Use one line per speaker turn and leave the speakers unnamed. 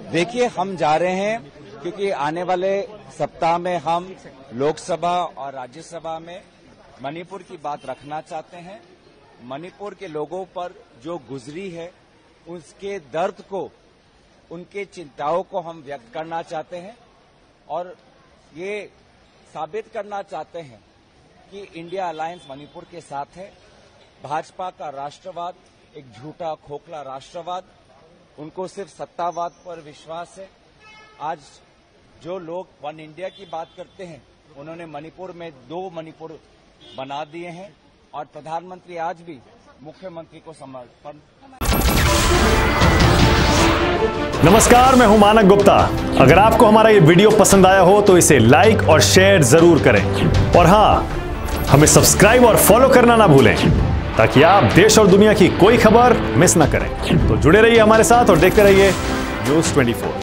देखिए, हम जा रहे हैं क्योंकि आने वाले सप्ताह में हम लोकसभा और राज्यसभा में मणिपुर की बात रखना चाहते हैं। मणिपुर के लोगों पर जो गुजरी है, उसके दर्द को, उनके चिंताओं को हम व्यक्त करना चाहते हैं और ये साबित करना चाहते हैं कि इंडिया अलायंस मणिपुर के साथ है। भाजपा का राष्ट्रवाद एक झूठा खोखला राष्ट्रवाद, उनको सिर्फ सत्तावाद पर विश्वास है। आज जो लोग वन इंडिया की बात करते हैं, उन्होंने मणिपुर में 2 मणिपुर बना दिए हैं और प्रधानमंत्री आज भी मुख्यमंत्री को समर्पण।
नमस्कार, मैं हूं मानक गुप्ता। अगर आपको हमारा ये वीडियो पसंद आया हो तो इसे लाइक और शेयर जरूर करें और हां, हमें सब्सक्राइब और फॉलो करना ना भूलें ताकि आप देश और दुनिया की कोई खबर मिस ना करें। तो जुड़े रहिए हमारे साथ और देखते रहिए न्यूज़ 24।